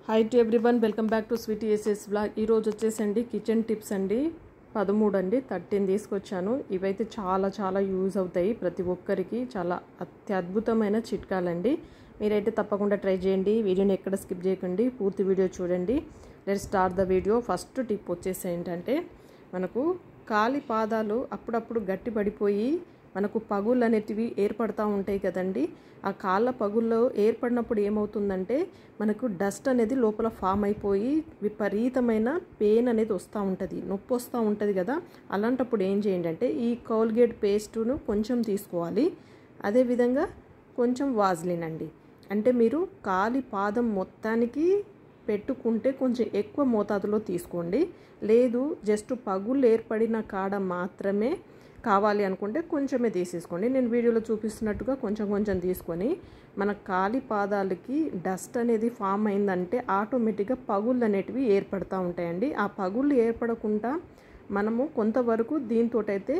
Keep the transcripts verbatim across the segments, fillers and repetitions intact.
Hi to everyone, welcome back to Sweety SS blog. ఈరోజు వచ్చేసండి kitchen tips అండి. పదమూడు అండి థర్టీన్ తీసుకొచ్చాను. ఇవైతే చాలా చాలా యూజ్ అవుతాయి ప్రతి ఒక్కరికి. చాలా అత్యద్భుతమైన చిట్కాలండి. మీరైతే తప్పకుండా ట్రై చేయండి. వీడియోని ఎక్కడ స్కిప్ చేయకండి, పూర్తి వీడియో చూడండి. Let's start the video. First tip వచ్చేసి ఏంటంటే, మనకు కాలి పాదాలు అప్పుడప్పుడు గట్టి పడిపోయి మనకు పగుళ్ళు అనేటివి ఏర్పడుతూ ఉంటాయి కదండి. ఆ కాళ్ళ పగుల్లో ఏర్పడినప్పుడు ఏమవుతుందంటే, మనకు డస్ట్ అనేది లోపల ఫామ్ అయిపోయి విపరీతమైన పెయిన్ అనేది వస్తూ ఉంటుంది, నొప్పి వస్తూ ఉంటుంది కదా. అలాంటప్పుడు ఏం చేయండి అంటే, ఈ కోల్గేట్ పేస్టును కొంచెం తీసుకోవాలి. అదేవిధంగా కొంచెం వాజ్లిన్ అండి. అంటే మీరు కాలి పాదం మొత్తానికి పెట్టుకుంటే కొంచెం ఎక్కువ మోతాదులో తీసుకోండి. లేదు జస్ట్ పగుళ్ళు ఏర్పడిన కాడ మాత్రమే కావాలి అనుకుంటే కొంచెమే తీసేసుకోండి. నేను వీడియోలో చూపిస్తున్నట్టుగా కొంచెం కొంచెం తీసుకొని, మన కాలి పాదాలకి డస్ట్ అనేది ఫామ్ అయిందంటే ఆటోమేటిక్గా పగుళ్ళు అనేటివి ఏర్పడుతూ ఉంటాయండి. ఆ పగుళ్ళు ఏర్పడకుండా మనము కొంతవరకు దీంతో అయితే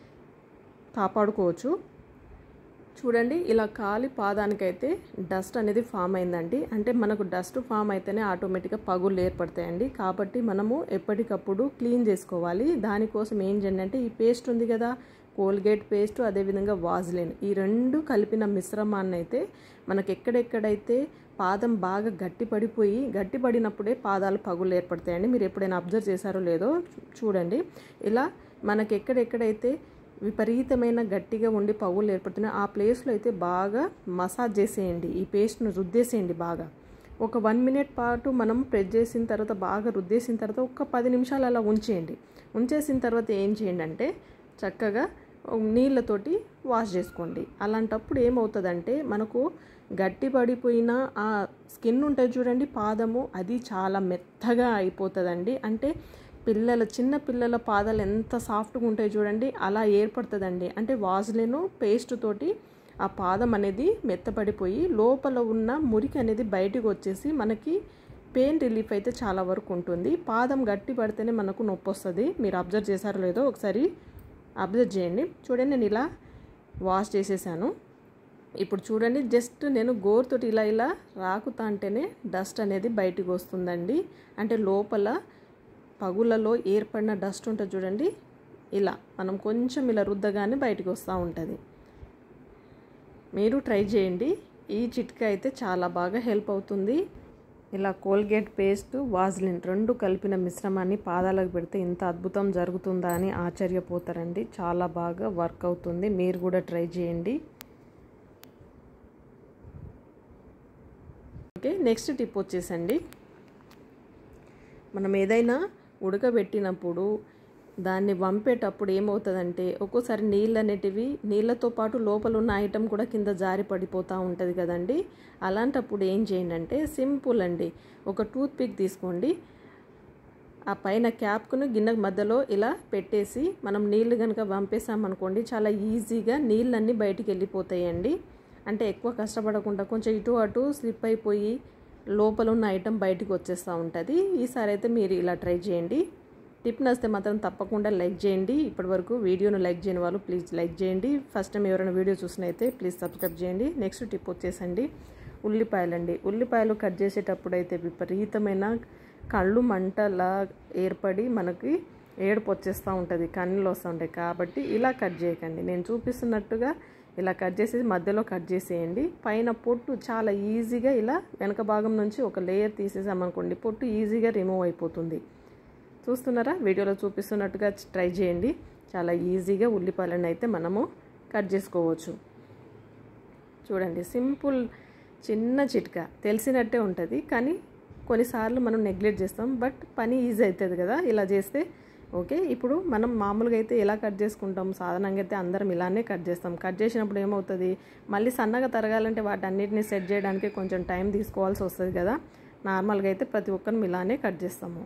కాపాడుకోవచ్చు. చూడండి, ఇలా కాలి పాదానికైతే డస్ట్ అనేది ఫామ్ అయిందండి. అంటే మనకు డస్ట్ ఫామ్ అయితేనే ఆటోమేటిక్గా పగుళ్ళు ఏర్పడతాయండి. కాబట్టి మనము ఎప్పటికప్పుడు క్లీన్ చేసుకోవాలి. దానికోసం ఏం చేయండి అంటే, ఈ పేస్ట్ ఉంది కదా, కోల్గేట్ పేస్ట్, అదేవిధంగా వాజ్లిన్, ఈ రెండు కలిపిన మిశ్రమాన్ని అయితే మనకు ఎక్కడెక్కడైతే పాదం బాగా గట్టి పడిపోయి గట్టి పడినప్పుడే పాదాలు పగుళ్ళు ఏర్పడతాయండి. మీరు ఎప్పుడైనా అబ్జర్వ్ చేశారో లేదో చూడండి. ఇలా మనకు ఎక్కడెక్కడైతే విపరీతమైన గట్టిగా ఉండి పగుళ్ళు ఏర్పడుతున్నాయి ఆ ప్లేస్లో అయితే బాగా మసాజ్ చేసేయండి. ఈ పేస్ట్ను రుద్దేసేయండి బాగా. ఒక వన్ మినిట్ పాటు మనం ప్రెస్ చేసిన తర్వాత, బాగా రుద్దేసిన తర్వాత ఒక పది నిమిషాలు అలా ఉంచేయండి. ఉంచేసిన తర్వాత ఏం చేయండి అంటే, చక్కగా నీళ్ళతోటి వాష్ చేసుకోండి. అలాంటప్పుడు ఏమవుతుందంటే, మనకు గట్టి పడిపోయిన ఆ స్కిన్ ఉంటుంది చూడండి, పాదము, అది చాలా మెత్తగా అయిపోతుందండి. అంటే పిల్లల చిన్న పిల్లల పాదాలు ఎంత సాఫ్ట్గా ఉంటాయి చూడండి, అలా ఏర్పడుతుందండి. అంటే వాజ్లిన్ పేస్ట్ తోటి ఆ పాదం అనేది మెత్తపడిపోయి లోపల ఉన్న మురికి అనేది బయటకు వచ్చేసి మనకి పెయిన్ రిలీఫ్ అయితే చాలా వరకు ఉంటుంది. పాదం గట్టి పడితేనే మనకు నొప్పి వస్తుంది. మీరు అబ్జర్వ్ చేశారో లేదో ఒకసారి అబ్జర్వ్ చేయండి. చూడండి, నేను ఇలా వాష్ చేసేసాను. ఇప్పుడు చూడండి, జస్ట్ నేను గోరుతోటి ఇలా ఇలా రాకుతా అంటేనే డస్ట్ అనేది బయటకు వస్తుందండి. అంటే లోపల పగులలో ఏర్పడిన డస్ట్ ఉంటుంది చూడండి, ఇలా మనం కొంచెం ఇలా రుద్దగానే బయటకు వస్తూ ఉంటుంది. మీరు ట్రై చేయండి. ఈ చిట్కా అయితే చాలా బాగా హెల్ప్ అవుతుంది. ఇలా కోల్గేట్ పేస్ట్, వాజ్లిన్ రెండు కలిపిన మిశ్రమాన్ని పాదాలకు పెడితే ఇంత అద్భుతం జరుగుతుందా అని ఆశ్చర్యపోతారండి. చాలా బాగా వర్క్ అవుతుంది. మీరు కూడా ట్రై చేయండి. ఓకే, నెక్స్ట్ టిప్ వచ్చేసండి, మనం ఏదైనా ఉడకబెట్టినప్పుడు దాన్ని వంపేటప్పుడు ఏమవుతుందంటే, ఒక్కోసారి నీళ్ళు అనేటివి నీళ్ళతో పాటు లోపల ఉన్న ఐటమ్ కూడా కింద జారి పడిపోతూ ఉంటుంది కదండి. అలాంటప్పుడు ఏం చేయండి అంటే, సింపుల్ అండి, ఒక టూత్ పిక్ తీసుకోండి. ఆ పైన క్యాప్కును గిన్నె మధ్యలో ఇలా పెట్టేసి మనం నీళ్ళు కనుక వంపేసామనుకోండి, చాలా ఈజీగా నీళ్ళన్నీ బయటికి వెళ్ళిపోతాయండి. అంటే ఎక్కువ కష్టపడకుండా కొంచెం ఇటు అటు స్లిప్ అయిపోయి లోపల ఉన్న ఐటమ్ బయటకు వచ్చేస్తూ ఉంటుంది. ఈసారి అయితే మీరు ఇలా ట్రై చేయండి. టిప్ నచ్చితే మాత్రం తప్పకుండా లైక్ చేయండి. ఇప్పటివరకు వీడియోను లైక్ చేయని వాళ్ళు ప్లీజ్ లైక్ చేయండి. ఫస్ట్ టైం ఎవరైనా వీడియో చూసినైతే ప్లీజ్ సబ్స్క్రైబ్ చేయండి. నెక్స్ట్ టిప్ వచ్చేసండి, ఉల్లిపాయలండి. ఉల్లిపాయలు కట్ చేసేటప్పుడు అయితే విపరీతమైన కళ్ళు మంటలా ఏర్పడి మనకి ఏడుపు వచ్చేస్తూ ఉంటుంది, కన్నులు వస్తూ ఉంటాయి. కాబట్టి ఇలా కట్ చేయకండి. నేను చూపిస్తున్నట్టుగా ఇలా కట్ చేసేసి మధ్యలో కట్ చేసేయండి. పైన పొట్టు చాలా ఈజీగా ఇలా వెనక భాగం నుంచి ఒక లేయర్ తీసేసామనుకోండి, పొట్టు ఈజీగా రిమూవ్ అయిపోతుంది. చూస్తున్నారా, వీడియోలో చూపిస్తున్నట్టుగా ట్రై చేయండి. చాలా ఈజీగా ఉల్లిపాయలను అయితే మనము కట్ చేసుకోవచ్చు. చూడండి, సింపుల్ చిన్న చిట్కా, తెలిసినట్టే ఉంటుంది కానీ కొన్నిసార్లు మనం నెగ్లెక్ట్ చేస్తాం. బట్ పని ఈజీ అవుతుంది కదా ఇలా చేస్తే. ఓకే, ఇప్పుడు మనం మామూలుగా అయితే ఎలా కట్ చేసుకుంటాం, సాధారణంగా అయితే అందరం ఇలానే కట్ చేస్తాం. కట్ చేసినప్పుడు ఏమవుతుంది, మళ్ళీ సన్నగా తరగాలంటే వాటి అన్నిటిని సెట్ చేయడానికి కొంచెం టైం తీసుకోవాల్సి వస్తుంది కదా. నార్మల్గా అయితే ప్రతి ఒక్కరం ఇలానే కట్ చేస్తాము.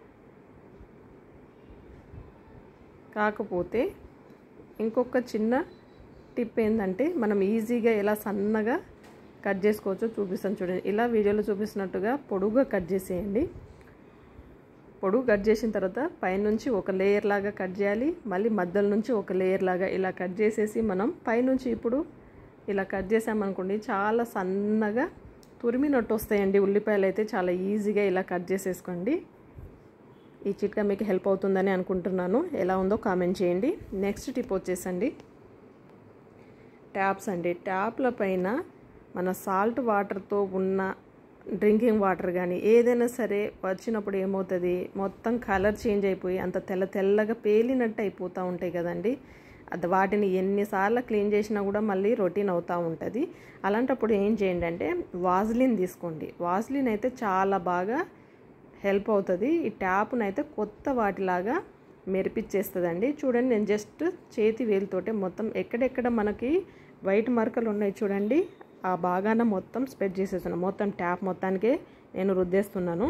కాకపోతే ఇంకొక చిన్న టిప్ ఏంటంటే, మనం ఈజీగా ఎలా సన్నగా కట్ చేసుకోవచ్చో చూపిస్తాను చూడండి. ఇలా వీడియోలో చూపిస్తున్నట్టుగా పొడుగుగా కట్ చేసేయండి. పొడుగు కట్ చేసిన తర్వాత పైనుంచి ఒక లేయర్ లాగా కట్ చేయాలి. మళ్ళీ మధ్యలో నుంచి ఒక లేయర్ లాగా ఇలా కట్ చేసేసి మనం పైనుంచి ఇప్పుడు ఇలా కట్ చేసామనుకోండి, చాలా సన్నగా తురిమినట్టు వస్తాయండి ఉల్లిపాయలు అయితే. చాలా ఈజీగా ఇలా కట్ చేసేసుకోండి. ఈ చిట్కా మీకు హెల్ప్ అవుతుందని అనుకుంటున్నాను. ఎలా ఉందో కామెంట్ చేయండి. నెక్స్ట్ టిప్ వచ్చేసండి ట్యాప్స్ అండి. ట్యాప్ల పైన మన సాల్ట్ వాటర్తో ఉన్న డ్రింకింగ్ వాటర్ కానీ ఏదైనా సరే వచ్చినప్పుడు ఏమవుతుంది, మొత్తం కలర్ చేంజ్ అయిపోయి అంత తెల్ల తెల్లగా పేలినట్టు అయిపోతూ ఉంటాయి కదండి. అది వాటిని ఎన్నిసార్లు క్లీన్ చేసినా కూడా మళ్ళీ రొటీన్ అవుతూ ఉంటుంది. అలాంటప్పుడు ఏం చేయండి అంటే వాజ్లిన్ తీసుకోండి. వాజ్లిన్ అయితే చాలా బాగా హెల్ప్ అవుతుంది. ఈ ట్యాప్ను అయితే కొత్త వాటిలాగా మెరిపించేస్తుందండి. చూడండి, నేను జస్ట్ చేతి వేలుతోటే మొత్తం ఎక్కడెక్కడ మనకి వైట్ మరకలు ఉన్నాయి చూడండి, ఆ బాగాన మొత్తం స్ప్రెడ్ చేసేస్తున్నాను. మొత్తం ట్యాప్ మొత్తానికే నేను రుద్దేస్తున్నాను.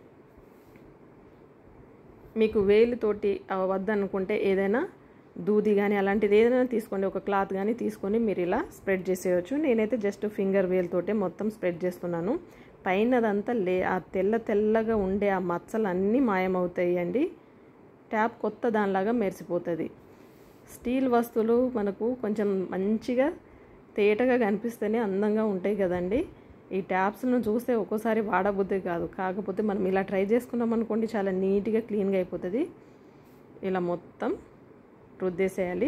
మీకు వేలుతోటి వద్దనుకుంటే ఏదైనా దూది కానీ అలాంటిది ఏదైనా తీసుకోండి, ఒక క్లాత్ కానీ తీసుకొని మీరు ఇలా స్ప్రెడ్ చేసేయచ్చు. నేనైతే జస్ట్ ఫింగర్ వేలుతోటే మొత్తం స్ప్రెడ్ చేస్తున్నాను. పైనదంతా లే ఆ తెల్ల తెల్లగా ఉండే ఆ మచ్చలు అన్నీ మాయమవుతాయి అండి. ట్యాప్ కొత్త దానిలాగా మెరిసిపోతుంది. స్టీల్ వస్తువులు మనకు కొంచెం మంచిగా తేటగా కనిపిస్తేనే అందంగా ఉంటాయి కదండి. ఈ ట్యాప్స్ను చూస్తే ఒక్కోసారి వాడబుద్ధి కాదు. కాకపోతే మనం ఇలా ట్రై చేసుకున్నాం అనుకోండి, చాలా నీట్గా క్లీన్గా అయిపోతుంది. ఇలా మొత్తం రుద్దేసేయాలి.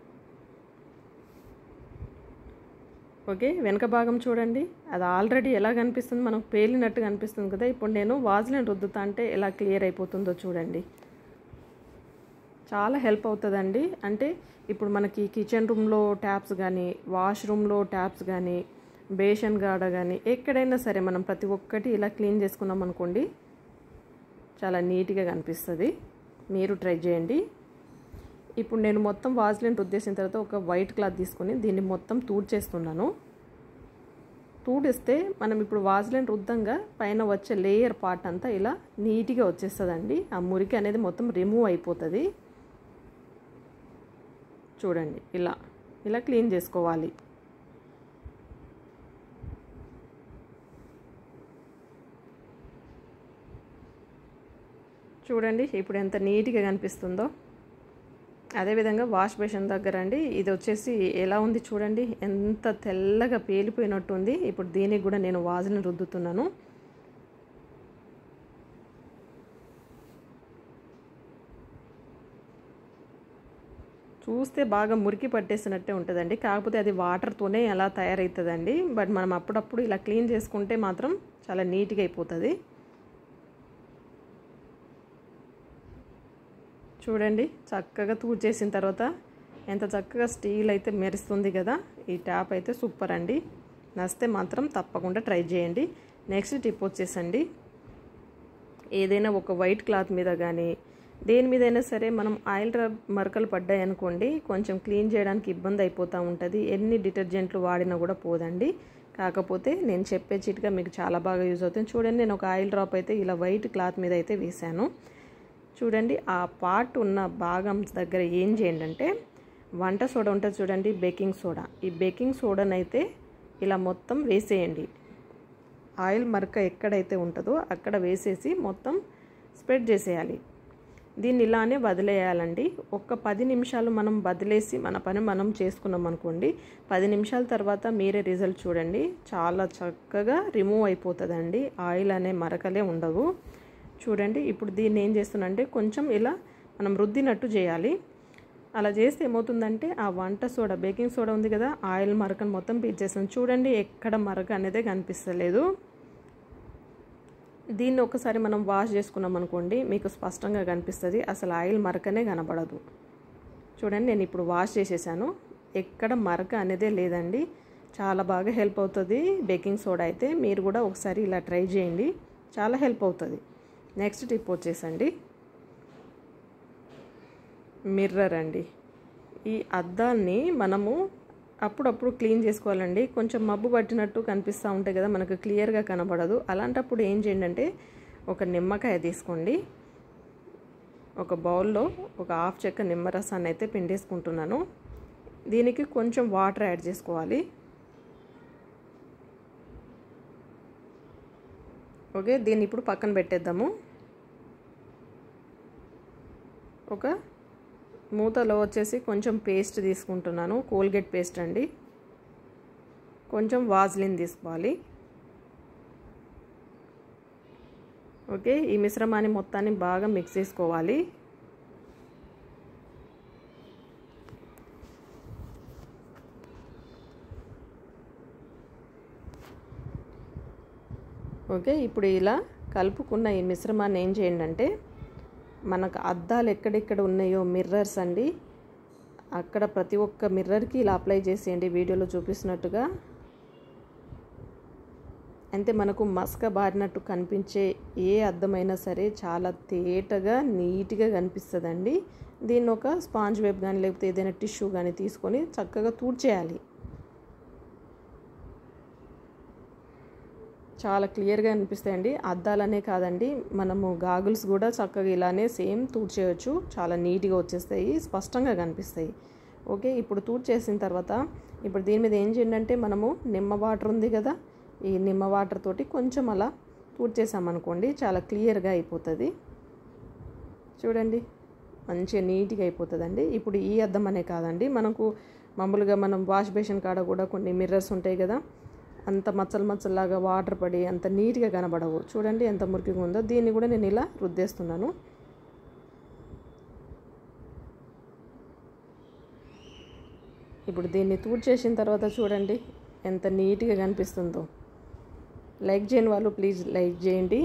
ఓకే, వెనక భాగం చూడండి, అది ఆల్రెడీ ఎలా కనిపిస్తుంది, మనకు పేలినట్టు కనిపిస్తుంది కదా. ఇప్పుడు నేను వాజ్లిన్ రుద్దుతా అంటే ఎలా క్లియర్ అయిపోతుందో చూడండి. చాలా హెల్ప్ అవుతుందండి. అంటే ఇప్పుడు మనకి కిచెన్ రూమ్లో ట్యాప్స్ కానీ, వాష్రూమ్లో ట్యాప్స్ కానీ, బేషన్ గాడ కానీ ఎక్కడైనా సరే మనం ప్రతి ఒక్కటి ఇలా క్లీన్ చేసుకున్నాం అనుకోండి, చాలా నీట్గా కనిపిస్తుంది. మీరు ట్రై చేయండి. ఇప్పుడు నేను మొత్తం వాజ్లిన్ రుద్దేసిన తర్వాత ఒక వైట్ క్లాత్ తీసుకొని దీన్ని మొత్తం తూడ్చేస్తున్నాను. తూడిస్తే మనం ఇప్పుడు వాజ్లిన్ రుద్దంగా పైన వచ్చే లేయర్ పార్ట్ అంతా ఇలా నీట్గా వచ్చేస్తుందండి. ఆ మురికి అనేది మొత్తం రిమూవ్ అయిపోతుంది. చూడండి, ఇలా ఇలా క్లీన్ చేసుకోవాలి. చూడండి ఇప్పుడు ఎంత నీట్గా కనిపిస్తుందో. అదేవిధంగా వాష్ బేసిన్ దగ్గర అండి, ఇది వచ్చేసి ఎలా ఉంది చూడండి, ఎంత తెల్లగా పేలిపోయినట్టు ఉంది. ఇప్పుడు దీనికి కూడా నేను వాజ్లిన్ రుద్దుతున్నాను. చూస్తే బాగా మురికి పట్టేసినట్టే ఉంటుందండి. కాకపోతే అది వాటర్తోనే ఎలా తయారవుతుందండి. బట్ మనం అప్పుడప్పుడు ఇలా క్లీన్ చేసుకుంటే మాత్రం చాలా నీట్గా అయిపోతుంది. చూడండి, చక్కగా తూడ్చేసిన తర్వాత ఎంత చక్కగా స్టీల్ అయితే మెరుస్తుంది కదా. ఈ ట్యాప్ అయితే సూపర్ అండి. నచ్చితే మాత్రం తప్పకుండా ట్రై చేయండి. నెక్స్ట్ టిప్ వచ్చేసండి, ఏదైనా ఒక వైట్ క్లాత్ మీద కానీ దేని మీదైనా సరే మనం ఆయిల్ మరకలు పడ్డాయి అనుకోండి, కొంచెం క్లీన్ చేయడానికి ఇబ్బంది అయిపోతూ ఉంటుంది. ఎన్ని డిటర్జెంట్లు వాడినా కూడా పోదండి. కాకపోతే నేను చెప్పే చిట్కా మీకు చాలా బాగా యూజ్ అవుతుంది. చూడండి, నేను ఒక ఆయిల్ డ్రాప్ అయితే ఇలా వైట్ క్లాత్ మీద అయితే వేసాను. చూడండి, ఆ పార్ట్ ఉన్న భాగం దగ్గర ఏం చేయండి అంటే వంట సోడా ఉంటుంది చూడండి, బేకింగ్ సోడా. ఈ బేకింగ్ సోడానైతే ఇలా మొత్తం వేసేయండి. ఆయిల్ మరక ఎక్కడైతే ఉంటుందో అక్కడ వేసేసి మొత్తం స్ప్రెడ్ చేసేయాలి. దీన్ని ఇలానే వదిలేయాలండి. ఒక పది నిమిషాలు మనం వదిలేసి మన పని మనం చేసుకున్నాం అనుకోండి, పది నిమిషాల తర్వాత మీరే రిజల్ట్ చూడండి, చాలా చక్కగా రిమూవ్ అయిపోతుందండి. ఆయిల్ అనే మరకలే ఉండవు. చూడండి, ఇప్పుడు దీన్ని ఏం చేస్తున్నానంటే కొంచెం ఇలా మనం రుద్దినట్టు చేయాలి. అలా చేస్తే ఏమవుతుందంటే ఆ వంట సోడా బేకింగ్ సోడా ఉంది కదా, ఆయిల్ మరకను మొత్తం పీల్చేస్తుంది. చూడండి, ఎక్కడ మరక అనేది కనిపిస్తలేదు. దీన్ని ఒకసారి మనం వాష్ చేసుకున్నాం అనుకోండి, మీకు స్పష్టంగా కనిపిస్తుంది, అసలు ఆయిల్ మరకనే కనబడదు. చూడండి, నేను ఇప్పుడు వాష్ చేసేసాను, ఎక్కడ మరక అనేదే లేదండి. చాలా బాగా హెల్ప్ అవుతుంది బేకింగ్ సోడా అయితే. మీరు కూడా ఒకసారి ఇలా ట్రై చేయండి, చాలా హెల్ప్ అవుతుంది. నెక్స్ట్ టిప్ వచ్చేసండి మిర్రర్ అండి. ఈ అద్దాన్ని మనము అప్పుడప్పుడు క్లీన్ చేసుకోవాలండి. కొంచెం మబ్బు పట్టినట్టు కనిపిస్తూ ఉంటాయి కదా, మనకు క్లియర్గా కనబడదు. అలాంటప్పుడు ఏం చేయండి అంటే ఒక నిమ్మకాయ తీసుకోండి. ఒక బౌల్లో ఒక హాఫ్ చెక్క నిమ్మరసాన్ని అయితే పిండేసుకుంటున్నాను. దీనికి కొంచెం వాటర్ యాడ్ చేసుకోవాలి. ఓకే, దీన్ని ఇప్పుడు పక్కన పెట్టేద్దాము. ఒక మూతలో వచ్చేసి కొంచెం పేస్ట్ తీసుకుంటున్నాను, కోల్గేట్ పేస్ట్ అండి. కొంచెం వాజ్లిన్ తీసుకోవాలి. ఓకే, ఈ మిశ్రమాన్ని మొత్తాన్ని బాగా మిక్స్ చేసుకోవాలి. ఓకే, ఇప్పుడు ఇలా కలుపుకున్న ఈ మిశ్రమాన్ని ఏం చేయండి అంటే, మనకు అద్దాలు ఎక్కడెక్కడ ఉన్నాయో మిర్రర్స్ అండి, అక్కడ ప్రతి ఒక్క మిర్రర్కి ఇలా అప్లై చేసేయండి వీడియోలో చూపిస్తున్నట్టుగా. అంటే మనకు మసక బారినట్టు కనిపించే ఏ అద్దమైనా సరే చాలా తేటగా నీట్గా కనిపిస్తుందండి. దీన్ని ఒక స్పాంజ్ వేప్ కానీ లేకపోతే ఏదైనా టిష్యూ కానీ తీసుకొని చక్కగా తుడిచేయాలి. చాలా క్లియర్గా అనిపిస్తాయండి. అద్దాలనే కాదండి, మనము గాగుల్స్ కూడా చక్కగా ఇలానే సేమ్ తుడిచేయచ్చు. చాలా నీట్గా వచ్చేస్తాయి, స్పష్టంగా కనిపిస్తాయి. ఓకే, ఇప్పుడు తుడిచేసిన తర్వాత ఇప్పుడు దీని మీద ఏం చేయండి అంటే, మనము నిమ్మ వాటర్ ఉంది కదా, ఈ నిమ్మ వాటర్ తోటి కొంచెం అలా తుడిచేసామనుకోండి చాలా క్లియర్గా అయిపోతుంది. చూడండి, మంచిగా నీట్గా అయిపోతుందండి. ఇప్పుడు ఈ అద్దం అనే కాదండి, మనకు మామూలుగా మనం వాష్ బేసిన్ కాడ కూడా కొన్ని మిర్రర్స్ ఉంటాయి కదా, అంత మచ్చలు మచ్చల్లాగా వాటర్ పడి అంత నీట్గా కనబడవు. చూడండి ఎంత మురికిగా ఉందో. దీన్ని కూడా నేను ఇలా రుద్దేస్తున్నాను. ఇప్పుడు దీన్ని తుడిచేసిన తర్వాత చూడండి ఎంత నీట్గా కనిపిస్తుందో. లైక్ చేయని వాళ్ళు ప్లీజ్ లైక్ చేయండి.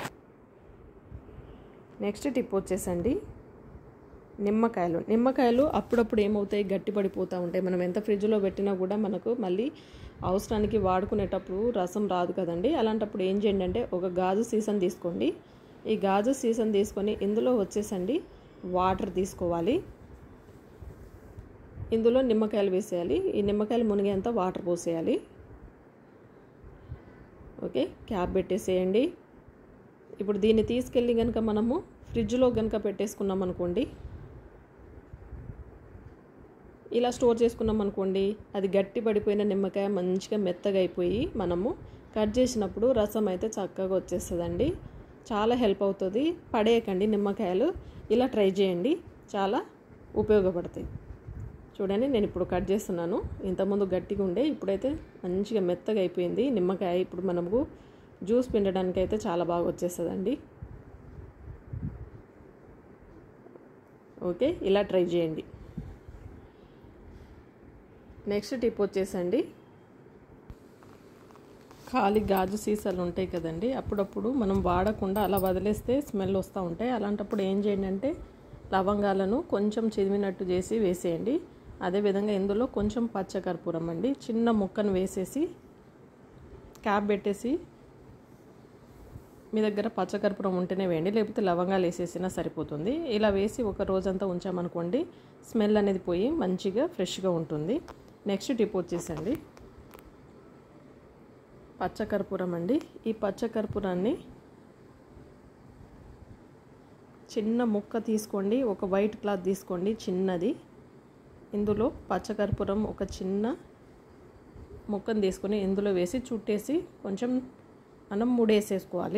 నెక్స్ట్ టిప్ వచ్చేసండి నిమ్మకాయలు. నిమ్మకాయలు అప్పుడప్పుడు ఏమవుతాయి, గట్టి పడిపోతూ ఉంటాయి. మనం ఎంత ఫ్రిడ్జ్లో పెట్టినా కూడా మనకు మళ్ళీ అవసరానికి వాడుకునేటప్పుడు రసం రాదు కదండి. అలాంటప్పుడు ఏం చేయండి అంటే, ఒక గాజు సీసన్ తీసుకోండి. ఈ గాజు సీసన్ తీసుకొని ఇందులో వచ్చేసండి వాటర్ తీసుకోవాలి. ఇందులో నిమ్మకాయలు వేసేయాలి. ఈ నిమ్మకాయలు మునిగేంత వాటర్ పోసేయాలి. ఓకే, క్యాప్ పెట్టేసేయండి. ఇప్పుడు దీన్ని తీసుకెళ్ళి కనుక మనము ఫ్రిడ్జ్లో కనుక పెట్టేసుకున్నాం అనుకోండి, ఇలా స్టోర్ చేసుకున్నాం అనుకోండి, అది గట్టి పడిపోయిన నిమ్మకాయ మంచిగా మెత్తగా అయిపోయి మనము కట్ చేసినప్పుడు రసం అయితే చక్కగా వచ్చేస్తుందండి. చాలా హెల్ప్ అవుతుంది. పడేయకండి నిమ్మకాయలు, ఇలా ట్రై చేయండి, చాలా ఉపయోగపడతాయి. చూడండి నేను ఇప్పుడు కట్ చేస్తున్నాను. ఇంతకుముందు గట్టిగా ఉండే, ఇప్పుడైతే మంచిగా మెత్తగా అయిపోయింది నిమ్మకాయ. ఇప్పుడు మనకు జ్యూస్ పిండడానికి అయితే చాలా బాగా వచ్చేస్తుందండి. ఓకే, ఇలా ట్రై చేయండి. నెక్స్ట్ టిప్ వచ్చేసండి, ఖాళీ గాజు సీసాలు ఉంటాయి కదండి, అప్పుడప్పుడు మనం వాడకుండా అలా వదిలేస్తే స్మెల్ వస్తూ ఉంటాయి. అలాంటప్పుడు ఏం చేయండి అంటే, లవంగాలను కొంచెం చిదిమినట్టు చేసి వేసేయండి. అదేవిధంగా ఇందులో కొంచెం పచ్చకర్పూరం అండి, చిన్న ముక్కను వేసేసి క్యాప్ పెట్టేసి, మీ దగ్గర పచ్చకర్పూరం ఉంటేనే వేయండి, లేకపోతే లవంగాలు వేసేసినా సరిపోతుంది. ఇలా వేసి ఒక రోజంతా ఉంచామనుకోండి, స్మెల్ అనేది పోయి మంచిగా ఫ్రెష్గా ఉంటుంది. నెక్స్ట్ టిప్ వచ్చేసండి పచ్చకర్పూరం అండి. ఈ పచ్చకర్పూరాన్ని చిన్న ముక్క తీసుకోండి, ఒక వైట్ క్లాత్ తీసుకోండి చిన్నది. ఇందులో పచ్చకర్పూరం ఒక చిన్న ముక్కను తీసుకొని ఇందులో వేసి చుట్టేసి కొంచెం మనం ముడేసేసుకోవాలి.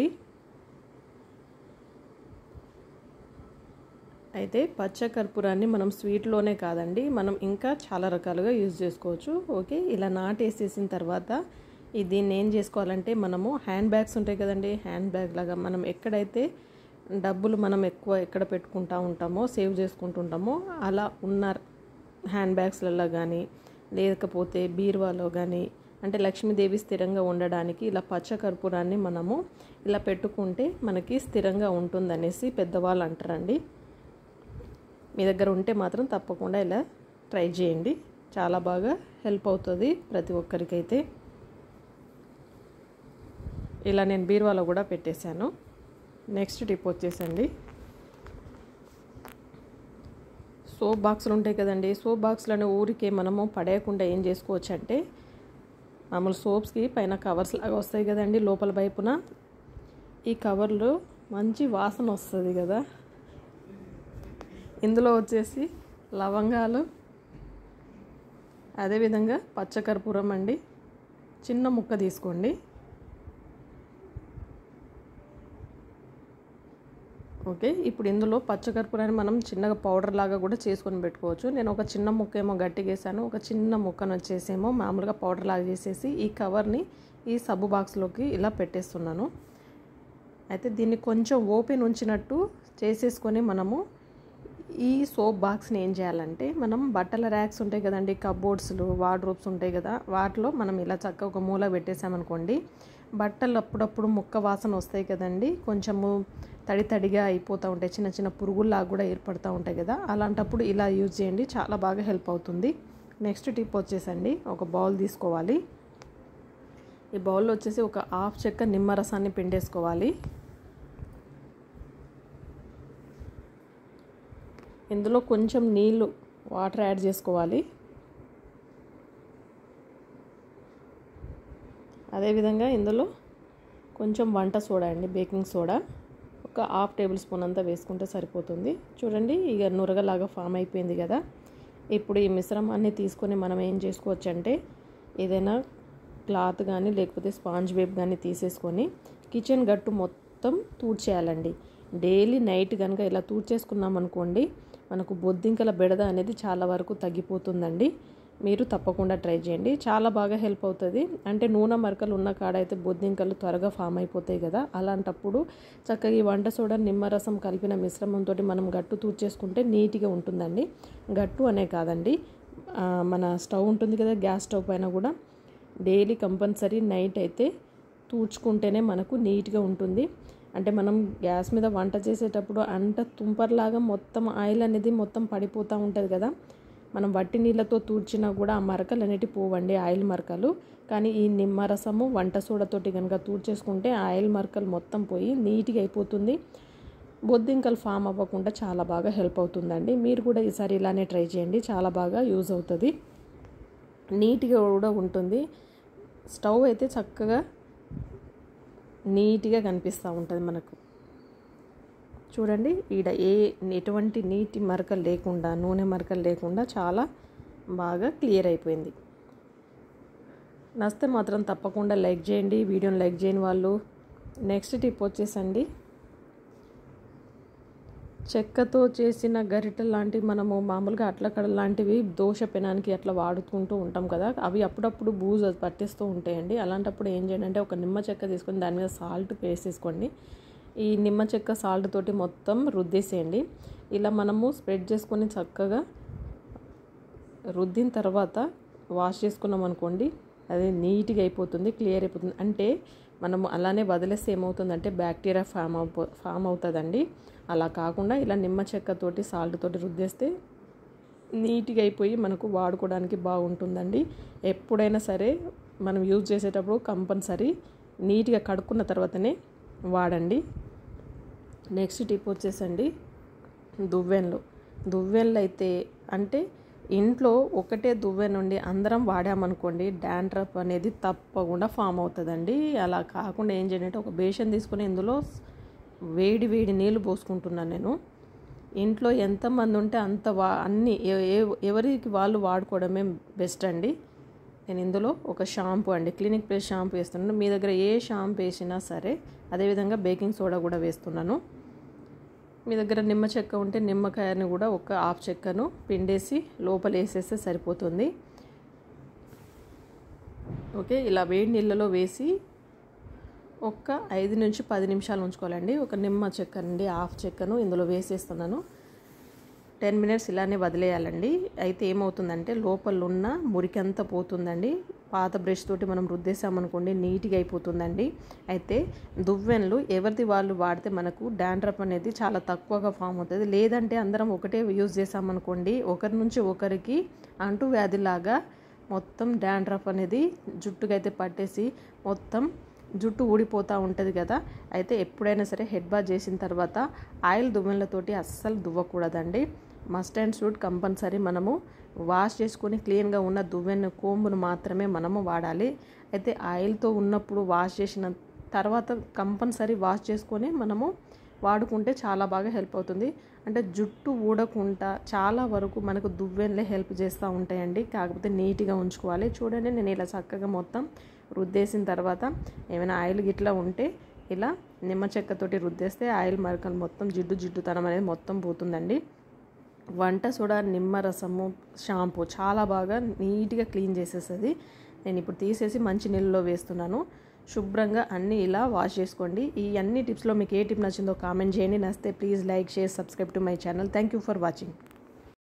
అయితే పచ్చకర్పూరాన్ని మనం స్వీట్లోనే కాదండి, మనం ఇంకా చాలా రకాలుగా యూజ్ చేసుకోవచ్చు. ఓకే, ఇలా నాటేసేసిన తర్వాత ఈ దీన్ని ఏం చేసుకోవాలంటే, మనము హ్యాండ్ బ్యాగ్స్ ఉంటాయి కదండి, హ్యాండ్ బ్యాగ్ లాగా మనం ఎక్కడైతే డబ్బులు మనం ఎక్కువ ఎక్కడ పెట్టుకుంటూ ఉంటామో, సేవ్ చేసుకుంటూ ఉంటామో, అలా ఉన్న హ్యాండ్ బ్యాగ్స్లలో కానీ లేకపోతే బీరువాలో కానీ, అంటే లక్ష్మీదేవి స్థిరంగా ఉండడానికి ఇలా పచ్చకర్పూరాన్ని మనము ఇలా పెట్టుకుంటే మనకి స్థిరంగా ఉంటుందనేసి పెద్దవాళ్ళు అంటారండి. మీ దగ్గర ఉంటే మాత్రం తప్పకుండా ఇలా ట్రై చేయండి, చాలా బాగా హెల్ప్ అవుతుంది ప్రతి ఒక్కరికైతే. ఇలా నేను బీరువాలో కూడా పెట్టేశాను. నెక్స్ట్ టిప్ వచ్చేసండి, సోప్ బాక్సులు ఉంటాయి కదండి, సోప్ బాక్స్లను ఊరికే మనము పడేయకుండా ఏం చేసుకోవచ్చు అంటే, మామూలు సోప్స్కి పైన కవర్స్ లాగా వస్తాయి కదండి లోపల వైపున, ఈ కవర్లు మంచి వాసన వస్తుంది కదా, ఇందులో వచ్చేసి లవంగాలు అదేవిధంగా పచ్చకర్పూరం అండి, చిన్న ముక్క తీసుకోండి. ఓకే, ఇప్పుడు ఇందులో పచ్చకర్పూరాన్ని మనం చిన్నగా పౌడర్ లాగా కూడా చేసుకొని పెట్టుకోవచ్చు. నేను ఒక చిన్న ముక్క ఏమో గట్టిగా వేసాను, ఒక చిన్న ముక్కను వచ్చేసేమో మామూలుగా పౌడర్ లాగా చేసేసి ఈ కవర్ని ఈ సబ్బు బాక్స్లోకి ఇలా పెట్టేస్తున్నాను. అయితే దీన్ని కొంచెం ఓపెన్ ఉంచినట్టు చేసేసుకొని మనము ఈ సోప్ బాక్స్ని ఏం చేయాలంటే, మనం బట్టల ర్యాక్స్ ఉంటాయి కదండి, కబోర్డ్స్లు, వార్డ్రోబ్స్ ఉంటాయి కదా, వాటిలో మనం ఇలా చక్కగా ఒక మూల పెట్టేసామనుకోండి, బట్టలు అప్పుడప్పుడు ముక్క వాసన వస్తాయి కదండి, కొంచెము తడి తడిగా అయిపోతూ ఉంటాయి, చిన్న చిన్న పురుగుల్లాగా కూడా ఏర్పడుతూ ఉంటాయి కదా, అలాంటప్పుడు ఇలా యూజ్ చేయండి, చాలా బాగా హెల్ప్ అవుతుంది. నెక్స్ట్ టిప్ వచ్చేసండి, ఒక బౌల్ తీసుకోవాలి. ఈ బౌల్లో వచ్చేసి ఒక హాఫ్ చెక్క నిమ్మరసాన్ని పిండేసుకోవాలి. ఇందులో కొంచెం నీళ్ళు, వాటర్ యాడ్ చేసుకోవాలి. అదేవిధంగా ఇందులో కొంచెం వంట సోడా అండి, బేకింగ్ సోడా ఒక హాఫ్ టేబుల్ స్పూన్ అంతా వేసుకుంటే సరిపోతుంది. చూడండి, ఇక నురగలాగా ఫామ్ అయిపోయింది కదా. ఇప్పుడు ఈ మిశ్రమాన్ని తీసుకొని మనం ఏం చేసుకోవచ్చు అంటే, ఏదైనా క్లాత్ కానీ లేకపోతే స్పాంజ్ వేప్ కానీ తీసేసుకొని కిచెన్ గట్టు మొత్తం తూడ్చేయాలండి. డైలీ నైట్ కనుక ఇలా తూడ్చేసుకున్నాం అనుకోండి, మనకు బొద్దింకల బెడద అనేది చాలా వరకు తగ్గిపోతుందండి. మీరు తప్పకుండా ట్రై చేయండి, చాలా బాగా హెల్ప్ అవుతుంది. అంటే నూనె మరకలు ఉన్న కాడ అయితే బొద్దింకలు త్వరగా ఫామ్ అయిపోతాయి కదా, అలాంటప్పుడు చక్కగా ఈ వంట సోడా నిమ్మరసం కలిపిన మిశ్రమంతో మనం గట్టు తూడ్చేసుకుంటే నీట్గా ఉంటుందండి. గట్టు అనే కాదండి, మన స్టవ్ ఉంటుంది కదా, గ్యాస్ స్టవ్ పైన కూడా డైలీ కంపల్సరీ నైట్ అయితే తూడ్చుకుంటేనే మనకు నీట్గా ఉంటుంది. అంటే మనం గ్యాస్ మీద వంట చేసేటప్పుడు అంట తుంపర్లాగా మొత్తం ఆయిల్ అనేది మొత్తం పడిపోతూ ఉంటుంది కదా, మనం వట్టి నీళ్ళతో తూడ్చినా కూడా ఆ మరకలు అనేటివి పోవండి, ఆయిల్ మరకలు. కానీ ఈ నిమ్మరసము వంట సోడాతోటి కనుక తూడ్చేసుకుంటే ఆయిల్ మరకలు మొత్తం పోయి నీట్గా అయిపోతుంది, బొద్దింకలు ఫామ్ అవ్వకుండా చాలా బాగా హెల్ప్ అవుతుందండి. మీరు కూడా ఈసారి ఇలానే ట్రై చేయండి, చాలా బాగా యూజ్ అవుతుంది, నీట్గా కూడా ఉంటుంది. స్టవ్ అయితే చక్కగా నీట్గా కనిపిస్తూ ఉంటుంది మనకు. చూడండి, ఈడ ఏ ఎటువంటి నీటి మరకలు లేకుండా, నూనె మరకలు లేకుండా చాలా బాగా క్లియర్ అయిపోయింది. నచ్చితే మాత్రం తప్పకుండా లైక్ చేయండి, వీడియోని లైక్ చేయని వాళ్ళు. నెక్స్ట్ టిప్ వచ్చేసండి, చెక్కతో చేసిన గరిటెలు లాంటివి మనము మామూలుగా అట్లకడ లాంటివి దోశ పెనానికి అట్లా వాడుకుంటూ ఉంటాం కదా, అవి అప్పుడప్పుడు బూజు పట్టేస్తూ ఉంటాయండి. అలాంటప్పుడు ఏం చేయండి అంటే, ఒక నిమ్మ చెక్క తీసుకొని దాని మీద సాల్ట్ వేసేసుకోండి. ఈ నిమ్మ చెక్క సాల్ట్ తోటి మొత్తం రుద్దేసేయండి. ఇలా మనము స్ప్రెడ్ చేసుకొని చక్కగా రుద్దిన తర్వాత వాష్ చేసుకున్నాం అనుకోండి, అది నీట్గా అయిపోతుంది, క్లియర్ అయిపోతుంది. అంటే మనము అలానే వదిలేస్తే ఏమవుతుందంటే బ్యాక్టీరియా ఫామ్ అవు ఫామ్ అవుతుందండి. అలా కాకుండా ఇలా నిమ్మ చెక్కతోటి సాల్ట్ తోటి రుద్దేస్తే నీట్గా అయిపోయి మనకు వాడుకోవడానికి బాగుంటుందండి. ఎప్పుడైనా సరే మనం యూజ్ చేసేటప్పుడు కంపల్సరీ నీట్గా కడుక్కున్న తర్వాతనే వాడండి. నెక్స్ట్ టిప్ వచ్చేసండి, దువ్వెనలు. దువ్వెనలు అయితే అంటే ఇంట్లో ఒకటే దువ్వెన నుండి అందరం వాడామనుకోండి, డాండ్రఫ్ అనేది తప్పకుండా ఫామ్ అవుతుందండి. అలా కాకుండా ఏం చేయాలంటే, ఒక బేషన్ తీసుకొని ఇందులో వేడి వేడి నీళ్ళు పోసుకుంటున్నాను నేను. ఇంట్లో ఎంతమంది ఉంటే అంత వా అన్ని ఎవరికి వాళ్ళు వాడుకోవడమే బెస్ట్ అండి. నేను ఇందులో ఒక షాంపూ అండి, క్లినిక్ ప్లస్ షాంపూ వేస్తున్నాను. మీ దగ్గర ఏ షాంపూ వేసినా సరే, అదేవిధంగా బేకింగ్ సోడా కూడా వేస్తున్నాను. మీ దగ్గర నిమ్మ చెక్క ఉంటే నిమ్మకాయని కూడా ఒక హాఫ్ చెక్కను పిండేసి లోపల వేసేస్తే సరిపోతుంది. ఓకే, ఇలా వేడి నీళ్ళలో వేసి ఒక ఐదు నుంచి పది నిమిషాలు ఉంచుకోవాలండి. ఒక నిమ్మ చెక్క నుండి హాఫ్ చెక్కను ఇందులో వేసేస్తున్నాను. టెన్ మినిట్స్ ఇలానే వదిలేయాలండి. అయితే ఏమవుతుందంటే లోపల ఉన్న మురికంతా పోతుందండి. పాత బ్రష్ తోటి మనం రుద్దేసామనుకోండి నీట్గా అయిపోతుందండి. అయితే దువ్వెనలు ఎవరిది వాళ్ళు వాడితే మనకు డాండ్రఫ్ అనేది చాలా తక్కువగా ఫామ్ అవుతుంది. లేదంటే అందరం ఒకటే యూజ్ చేసామనుకోండి, ఒకరి నుంచి ఒకరికి అంటు వ్యాధిలాగా మొత్తం డాండ్రఫ్ అనేది జుట్టుకైతే పట్టేసి మొత్తం జుట్టు ఊడిపోతూ ఉంటుంది కదా. అయితే ఎప్పుడైనా సరే హెడ్ బాత్ చేసిన తర్వాత ఆయిల్ దువ్వెనలతోటి అస్సలు దువ్వకూడదండి. మస్ట్ అండ్ షుడ్ కంపల్సరీ మనము వాష్ చేసుకొని క్లీన్గా ఉన్న దువ్వెన కోంబును మాత్రమే మనము వాడాలి. అయితే ఆయిల్తో ఉన్నప్పుడు వాష్ చేసిన తర్వాత కంపల్సరీ వాష్ చేసుకొని మనము వాడుకుంటే చాలా బాగా హెల్ప్ అవుతుంది. అంటే జుట్టు ఊడకుండా చాలా వరకు మనకు దువ్వెనలే హెల్ప్ చేస్తూ ఉంటాయండి. కాకపోతే నీట్గా ఉంచుకోవాలి. చూడండి, నేను ఇలా చక్కగా మొత్తం రుద్దేసిన తర్వాత ఏమైనా ఆయిల్ గిట్లా ఉంటే ఇలా నిమ్మ చెక్కతోటి రుద్దేస్తే ఆయిల్ మరకలు మొత్తం జిడ్డు జిడ్డుతనం అనేది మొత్తం పోతుందండి. వంట సోడా, నిమ్మరసము, షాంపూ చాలా బాగా నీట్గా క్లీన్ చేసేస్తుంది. నేను ఇప్పుడు తీసేసి మంచి నీళ్ళలో వేస్తున్నాను. శుభ్రంగా అన్నీ ఇలా వాష్ చేసుకోండి. ఈ అన్ని టిప్స్లో మీకు ఏ టిప్ నచ్చిందో కామెంట్ చేయండి. నచ్చితే please like share subscribe to my channel. Thank you for watching.